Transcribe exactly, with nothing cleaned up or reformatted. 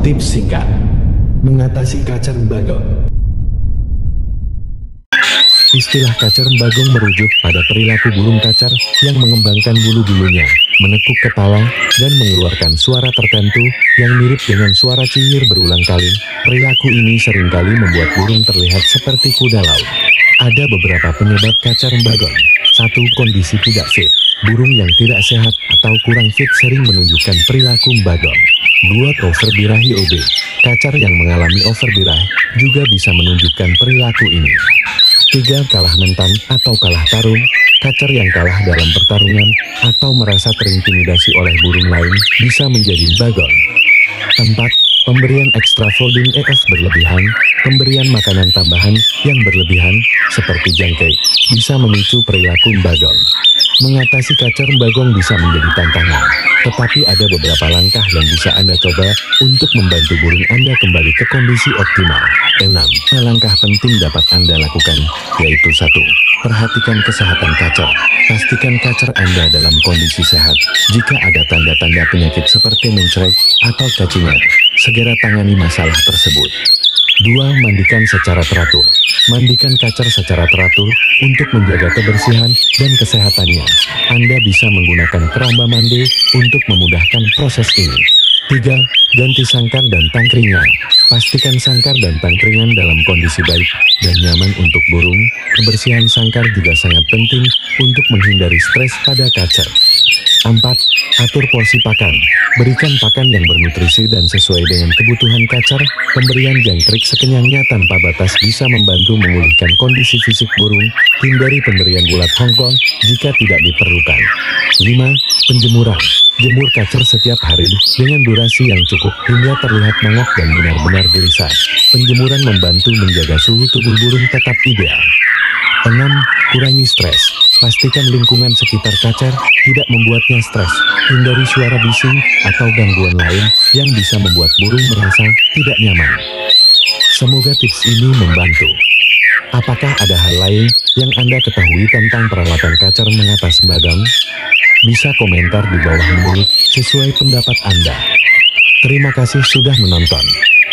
Tips singkat mengatasi kacar bagong. Istilah kacar bagong merujuk pada perilaku burung kacar yang mengembangkan bulu-bulunya, menekuk kepala, dan mengeluarkan suara tertentu yang mirip dengan suara cihir berulang kali. Perilaku ini seringkali membuat burung terlihat seperti kuda laut. Ada beberapa penyebab kacar bagong. Satu. Kondisi tidak fit. Burung yang tidak sehat atau kurang fit sering menunjukkan perilaku bagong. Dua. Overbirahi O B. Kacar yang mengalami overbirah juga bisa menunjukkan perilaku ini. Tiga. Kalah mentan atau kalah tarung. Kacar yang kalah dalam pertarungan atau merasa terintimidasi oleh burung lain bisa menjadi bagong. Empat. Pemberian extra folding E F berlebihan. Pemberian makanan tambahan yang berlebihan, seperti jangkrik, bisa memicu perilaku bagong. Mengatasi kacar bagong bisa menjadi tantangan, tetapi ada beberapa langkah yang bisa Anda coba untuk membantu burung Anda kembali ke kondisi optimal. enam. Langkah penting dapat Anda lakukan, yaitu satu. Perhatikan kesehatan kacar. Pastikan kacar Anda dalam kondisi sehat. Jika ada tanda-tanda penyakit seperti mencret atau cacingan, segera tangani masalah tersebut. Dua. Mandikan secara teratur. Mandikan kacar secara teratur untuk menjaga kebersihan dan kesehatannya. Anda bisa menggunakan keramba mandi untuk memudahkan proses ini. Tiga. Ganti sangkar dan tangkringan. Pastikan sangkar dan tangkringan dalam kondisi baik dan nyaman untuk burung. Kebersihan sangkar juga sangat penting untuk menghindari stres pada kacar. Empat. Atur porsi pakan. Berikan pakan yang bernutrisi dan sesuai dengan kebutuhan kacar. Pemberian jangkrik sekenyangnya tanpa batas bisa membantu memulihkan kondisi fisik burung. Hindari pemberian bulat hongkong jika tidak diperlukan. Lima. Penjemuran. Jemur kacar setiap hari dengan durasi yang cukup hingga terlihat mangap dan benar-benar gelisah. Penjemuran membantu menjaga suhu tubuh burung tetap ideal. Enam. Kurangi stres. Pastikan lingkungan sekitar kacar tidak membuatnya stres. Hindari suara bising atau gangguan lain yang bisa membuat burung merasa tidak nyaman. Semoga tips ini membantu. Apakah ada hal lain yang Anda ketahui tentang perawatan kacar mengatasi bagong? Bisa komentar di bawah menurut sesuai pendapat Anda. Terima kasih sudah menonton.